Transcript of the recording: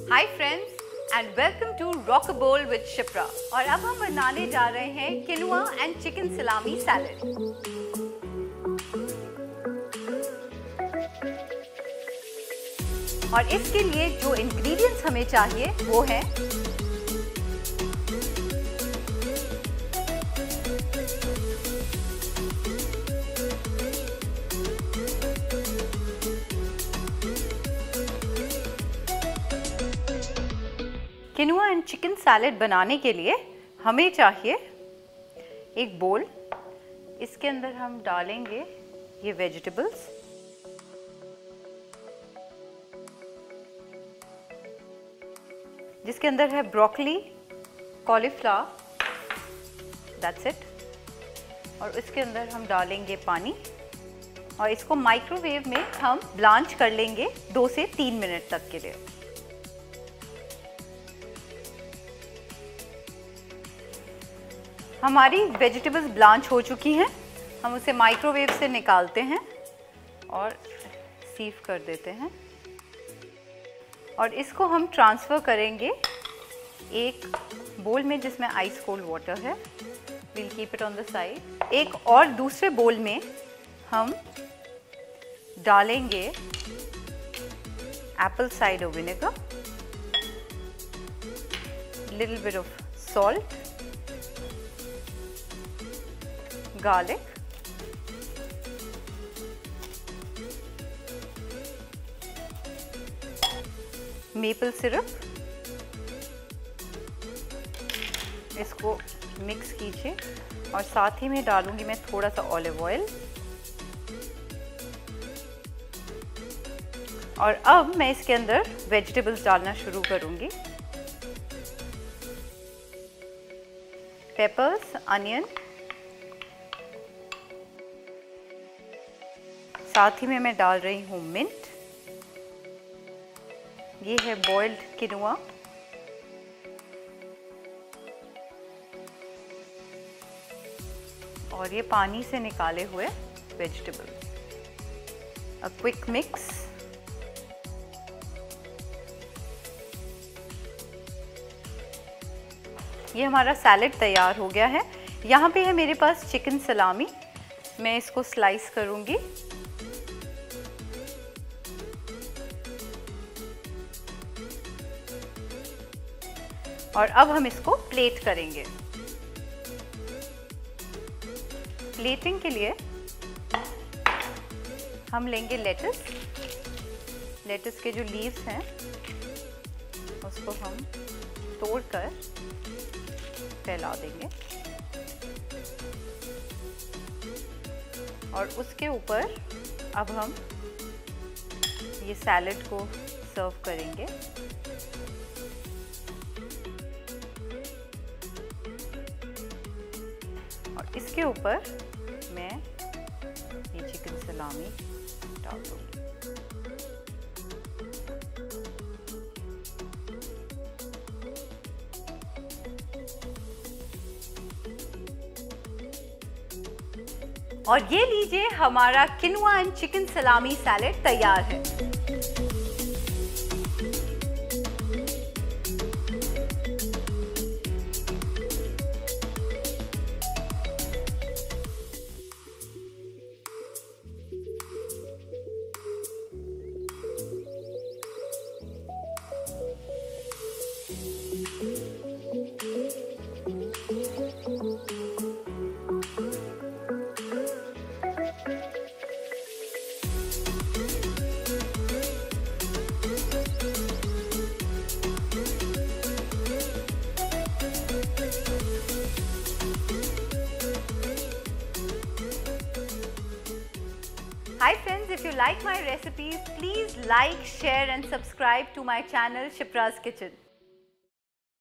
Hi friends and welcome to rock a bowl with Shipra. और अब हम बनाने जा रहे हैं quinoa and chicken salami salad. और इसके लिए जो इंग्रेडिएंट्स हमें चाहिए वो है किनुआ एंड चिकन सैलेड बनाने के लिए हमें चाहिए एक बोल। इसके अंदर हम डालेंगे ये वेजिटेबल्स, जिसके अंदर है ब्रोकली, कॉलीफ्लावर, दैट्स इट। और इसके अंदर हम डालेंगे पानी और इसको माइक्रोवेव में हम ब्लांच कर लेंगे 2 से 3 मिनट तक के लिए। हमारी वेजिटेबल्स ब्लांच हो चुकी हैं, हम उसे माइक्रोवेव से निकालते हैं और सीव कर देते हैं। और इसको हम ट्रांसफ़र करेंगे एक बोल में जिसमें आइस कोल्ड वाटर है। We'll keep it on the side. एक और दूसरे बोल में हम डालेंगे apple cider vinegar, little bit of salt, garlic, maple syrup. इसको मिक्स कीजिए और साथ ही में डालूंगी मैं थोड़ा सा ऑलिव ऑयल। और अब मैं इसके अंदर वेजिटेबल्स डालना शुरू करूंगी। पेपर्स, अनियन, साथ ही में मैं डाल रही हूँ मिंट। ये है बॉइल्ड किनुआ। और ये पानी से निकाले हुए वेजिटेबल्स। A quick mix. ये हमारा सैलेड तैयार हो गया है। यहाँ पे है मेरे पास चिकन सलामी, मैं इसको स्लाइस करूँगी। और अब हम इसको प्लेट करेंगे। प्लेटिंग के लिए हम लेंगे लेटस। लेटस के जो लीव्स हैं उसको हम तोड़कर फैला देंगे और उसके ऊपर अब हम ये सैलेड को सर्व करेंगे। और इसके ऊपर मैं ये चिकन सलामी डाल दूँगी। और ये लीजिए, हमारा quinoa and chicken salami salad तैयार है। Hi friends, if you like my recipes, please like, share and subscribe to my channel Shipra's Kitchen.